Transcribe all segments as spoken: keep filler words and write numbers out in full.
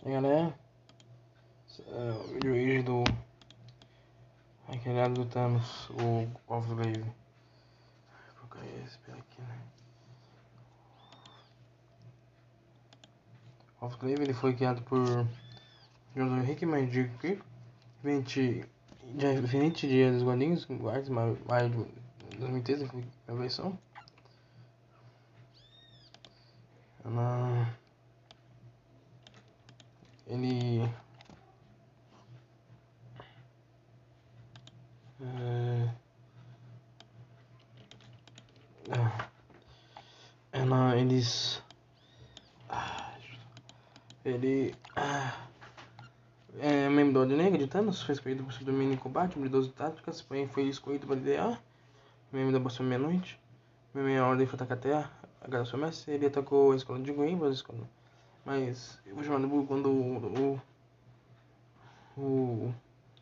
E aí, galera, é, o vídeo hoje do aquele lado do Thanos, o Offglaive. Vou colocar esse aqui, né? O Offglaive ele foi criado por Joseph Hickman de vinte dias dos quadrinhos, mais maio de dois mil e treze foi a versão. Ela... Ele... É... Ela... Eles... Ele... É membro da Ordem Negra de Thanos, foi escolhido por seu domínio em combate, habilidoso de táticas, porém foi escolhido para liderar. Membro da Bolsa Meia-Noite. Minha ordem foi atacar a Terra, agora seu mestre, ele atacou a escola de Green, a escola. Mas eu vou chamar do Buu quando o. O. O.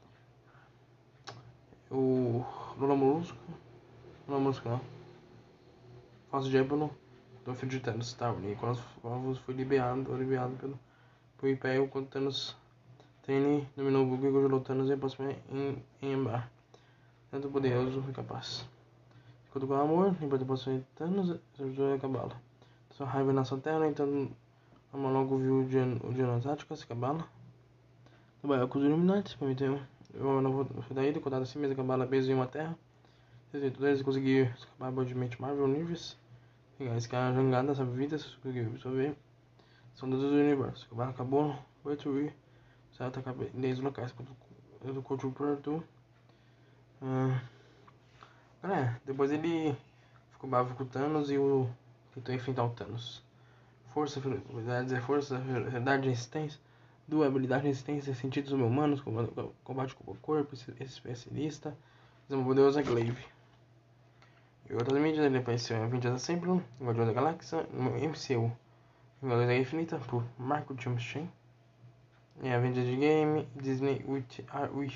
O. Lula Molusco. Lula Molusco não. Falso de Ébano, do filho de Thanos, tá? E quando foi liberado, liberado pelo. Por Império, quando Thanos. Tene dominou o Buu e congelou Thanos e aproximou em, em Embar. Tanto poderoso e capaz. Quando com amor, lembrando a posição de Thanos, ajudou a acabá-la. Sua raiva na sua terra, no entanto, a logo viu o Diano Tática, se cabala. Trabalhou com os Illuminati, prometeu uma nova daída, contado assim mesmo, cabala preso em uma terra. Eles conseguiram escapar do Ultimate Marvel Universe. Pegar esse cara jangada, sabe vida, conseguiu absorver. São dos universos. Cabala acabou, foi destruir. Sai atacar desde os locais. Do Culture Porto. Ah, é, depois ele ficou bravo com o Thanos e o tentou enfrentar o Thanos. Força, habilidades é força, verdade e resistência. Duas habilidade, resistência, sentidos humanos, combate corpo a corpo, especialista. Uma poderosa Glaive. E outras mídias, ele apareceu em Avengers Assembled, Guardião da Galáxia, no M C U. Vingadores da Infinita, por Marco Chomsky. E Avengers de Game, Disney with Are With.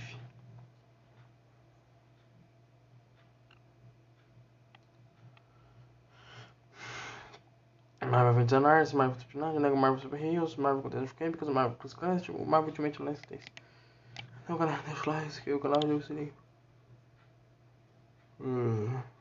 Marvel Avengers Anars, Marvel Supernatural, Lego Marvel Super Heroes, Marvel Contender of Chemicals, Marvel Plus Clash, Marvel Ultimate Last Days. Então, galera, deixa o like, se inscreva no canal e eu sininho. Hum.